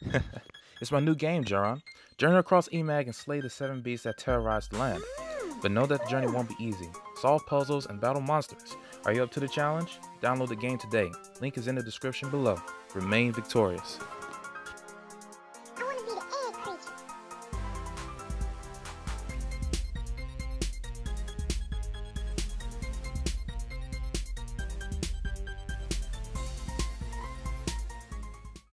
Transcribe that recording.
It's my new game, Jaron. Journey across Emag and slay the 7 beasts that terrorize the land. But know that the journey won't be easy. Solve puzzles and battle monsters. Are you up to the challenge? Download the game today. Link is in the description below. Remain victorious.